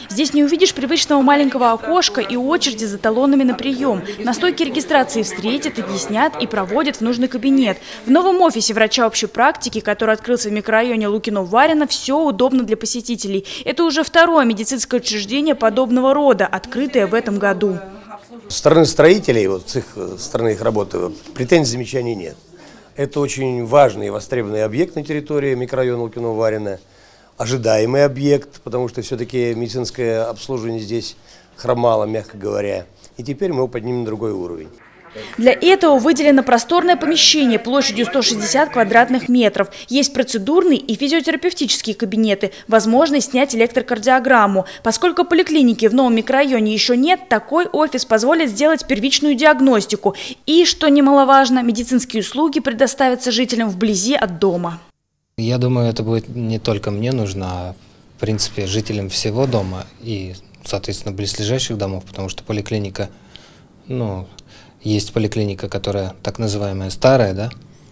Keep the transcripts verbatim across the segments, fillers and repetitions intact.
Здесь не увидишь привычного маленького окошка и очереди за талонами на прием. На стойке регистрации встретят, объяснят и проводят в нужный кабинет. В новом офисе врача общей практики, который открылся в микрорайоне Лукино-Варино, все удобно для посетителей. Это уже второе медицинское учреждение подобного рода, открытое в этом году. Со стороны строителей, вот с их со стороны их работы, претензий, замечаний нет. Это очень важный и востребованный объект на территории микрорайона Лукино-Варино. Ожидаемый объект, потому что все-таки медицинское обслуживание здесь хромало, мягко говоря. И теперь мы его поднимем на другой уровень. Для этого выделено просторное помещение площадью сто шестьдесят квадратных метров. Есть процедурные и физиотерапевтические кабинеты, возможность снять электрокардиограмму. Поскольку поликлиники в новом микрорайоне еще нет, такой офис позволит сделать первичную диагностику. И, что немаловажно, медицинские услуги предоставятся жителям вблизи от дома. Я думаю, это будет не только мне нужно, а в принципе жителям всего дома и, соответственно, близлежащих домов, потому что поликлиника, ну, есть поликлиника, которая так называемая старая, да.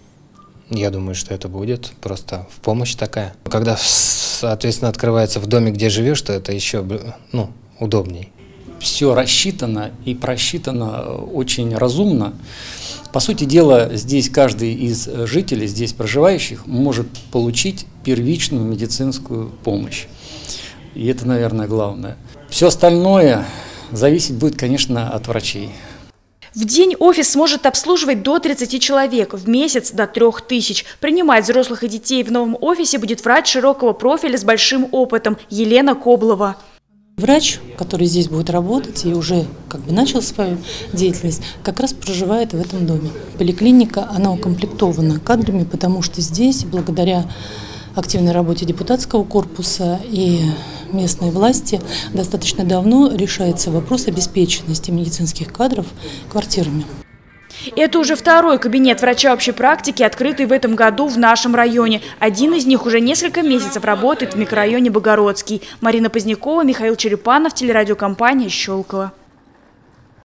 Я думаю, что это будет просто в помощь такая. Когда, соответственно, открывается в доме, где живешь, то это еще, ну, удобней. Все рассчитано и просчитано очень разумно. По сути дела, здесь каждый из жителей, здесь проживающих, может получить первичную медицинскую помощь. И это, наверное, главное. Все остальное зависеть будет, конечно, от врачей. В день офис сможет обслуживать до тридцати человек, в месяц до трёх тысяч. Принимать взрослых и детей в новом офисе будет врач широкого профиля с большим опытом Елена Коблова. Врач, который здесь будет работать и уже как бы начал свою деятельность, как раз проживает в этом доме. Поликлиника, она укомплектована кадрами, потому что здесь, благодаря активной работе депутатского корпуса и местной власти, достаточно давно решается вопрос обеспеченности медицинских кадров квартирами. Это уже второй кабинет врача общей практики, открытый в этом году в нашем районе. Один из них уже несколько месяцев работает в микрорайоне Богородский. Марина Позднякова, Михаил Черепанов, телерадиокомпания «Щелково».